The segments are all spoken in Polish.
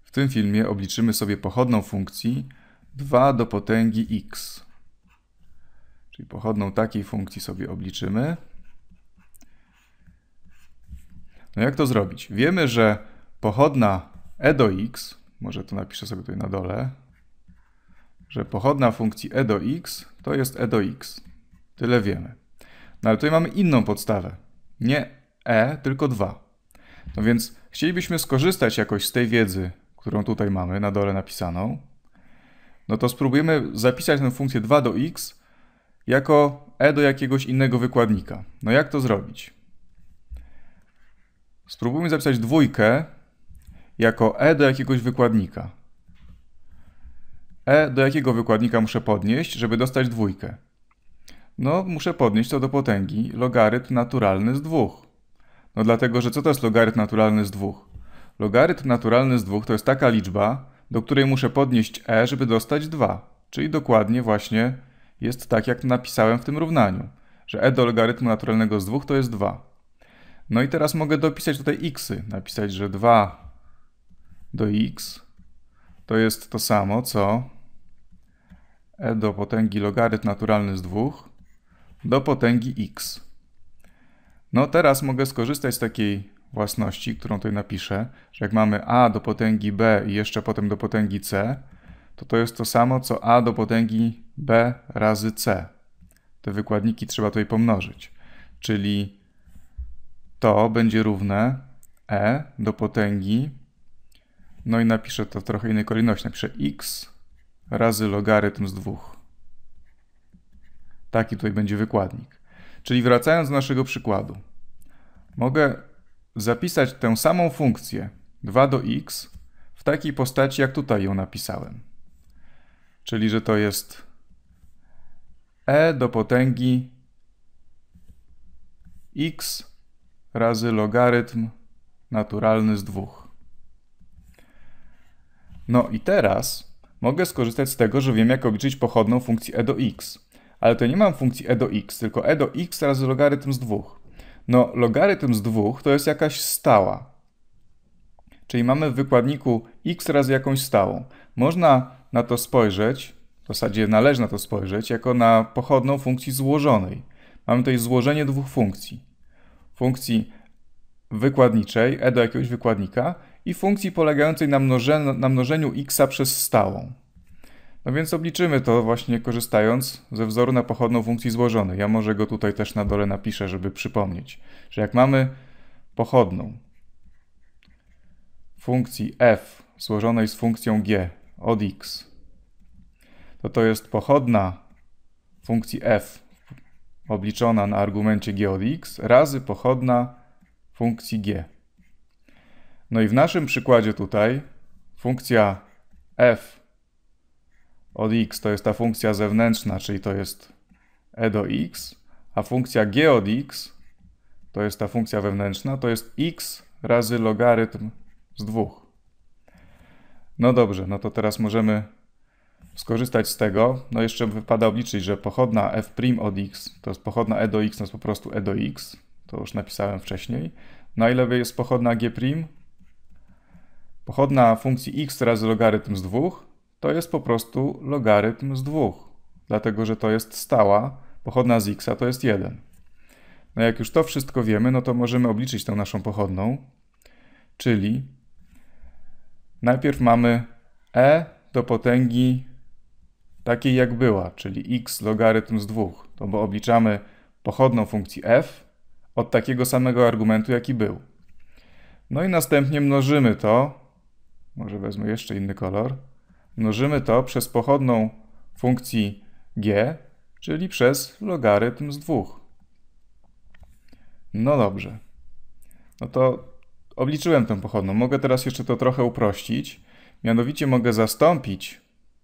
W tym filmie obliczymy sobie pochodną funkcji 2 do potęgi x. Czyli pochodną takiej funkcji sobie obliczymy. No jak to zrobić? Wiemy, że pochodna e do x, może to napiszę sobie tutaj na dole, że pochodna funkcji e do x to jest e do x. Tyle wiemy. No ale tutaj mamy inną podstawę. Nie e, tylko 2. No więc chcielibyśmy skorzystać jakoś z tej wiedzy, którą tutaj mamy na dole napisaną. No to spróbujemy zapisać tę funkcję 2 do x jako e do jakiegoś innego wykładnika. No jak to zrobić? Spróbujmy zapisać dwójkę jako e do jakiegoś wykładnika. E do jakiego wykładnika muszę podnieść, żeby dostać dwójkę? No, muszę podnieść to do potęgi logarytm naturalny z 2. No dlatego, że co to jest logarytm naturalny z 2? Logarytm naturalny z 2 to jest taka liczba, do której muszę podnieść e, żeby dostać 2. Czyli dokładnie właśnie jest tak, jak napisałem w tym równaniu, że e do logarytmu naturalnego z 2 to jest 2. No i teraz mogę dopisać tutaj xy. Napisać, że 2 do x to jest to samo, co e do potęgi logarytm naturalny z 2 do potęgi x. No teraz mogę skorzystać z takiej własności, którą tutaj napiszę, że jak mamy a do potęgi b i jeszcze potem do potęgi c, to jest to samo, co a do potęgi b razy c. Te wykładniki trzeba tutaj pomnożyć. Czyli to będzie równe e do potęgi, no i napiszę to w trochę innej kolejności. Napiszę x razy logarytm z 2. Taki tutaj będzie wykładnik. Czyli wracając do naszego przykładu, mogę zapisać tę samą funkcję 2 do x w takiej postaci, jak tutaj ją napisałem. Czyli, że to jest e do potęgi x razy logarytm naturalny z 2. No i teraz mogę skorzystać z tego, że wiem, jak obliczyć pochodną funkcji e do x. Ale to nie mam funkcji e do x, tylko e do x razy logarytm z 2. No, logarytm z 2 to jest jakaś stała. Czyli mamy w wykładniku x razy jakąś stałą. Można na to spojrzeć, w zasadzie należy na to spojrzeć, jako na pochodną funkcji złożonej. Mamy tutaj złożenie dwóch funkcji. Funkcji wykładniczej, e do jakiegoś wykładnika, i funkcji polegającej na mnożeniu x przez stałą. No więc obliczymy to właśnie korzystając ze wzoru na pochodną funkcji złożonej. Ja może go tutaj też na dole napiszę, żeby przypomnieć, że jak mamy pochodną funkcji f złożonej z funkcją g od x, to jest pochodna funkcji f obliczona na argumencie g od x razy pochodna funkcji g. No i w naszym przykładzie tutaj funkcja f od x to jest ta funkcja zewnętrzna, czyli to jest e do x, a funkcja g od x to jest ta funkcja wewnętrzna, to jest x razy logarytm z 2. No dobrze, no to teraz możemy skorzystać z tego. No jeszcze wypada obliczyć, że pochodna f' od x to jest pochodna e do x, to jest po prostu e do x. To już napisałem wcześniej. No ile jest pochodna g'? Pochodna funkcji x razy logarytm z 2 to jest po prostu logarytm z 2. Dlatego, że to jest stała, pochodna z x to jest 1. No jak już to wszystko wiemy, no to możemy obliczyć tę naszą pochodną. Czyli najpierw mamy e do potęgi takiej jak była, czyli x logarytm z 2. To bo obliczamy pochodną funkcji f od takiego samego argumentu, jaki był. No i następnie mnożymy to, może wezmę jeszcze inny kolor, mnożymy to przez pochodną funkcji g, czyli przez logarytm z 2. No dobrze. No to obliczyłem tę pochodną. Mogę teraz jeszcze to trochę uprościć. Mianowicie mogę zastąpić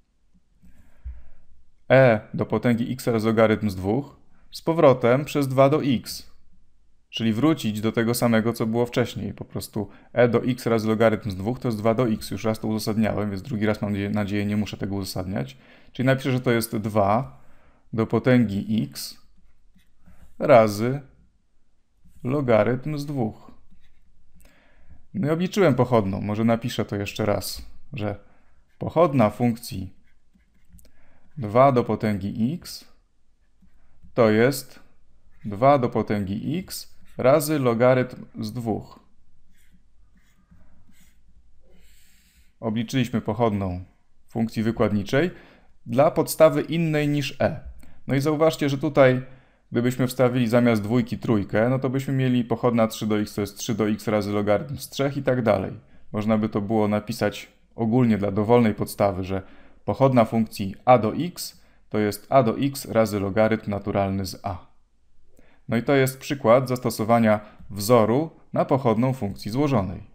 e do potęgi x razy logarytm z 2 z powrotem przez 2 do x. Czyli wrócić do tego samego, co było wcześniej. Po prostu e do x razy logarytm z 2 to jest 2 do x. Już raz to uzasadniałem, więc drugi raz mam nadzieję nie muszę tego uzasadniać. Czyli napiszę, że to jest 2 do potęgi x razy logarytm z 2. No i obliczyłem pochodną. Może napiszę to jeszcze raz. że pochodna funkcji 2 do potęgi x to jest 2 do potęgi x razy logarytm z 2. Obliczyliśmy pochodną funkcji wykładniczej dla podstawy innej niż e. No i zauważcie, że tutaj gdybyśmy wstawili zamiast dwójki trójkę, no to byśmy mieli pochodna 3 do x to jest 3 do x razy logarytm z 3 i tak dalej. Można by to było napisać ogólnie dla dowolnej podstawy, że pochodna funkcji a do x to jest a do x razy logarytm naturalny z a. No i to jest przykład zastosowania wzoru na pochodną funkcji złożonej.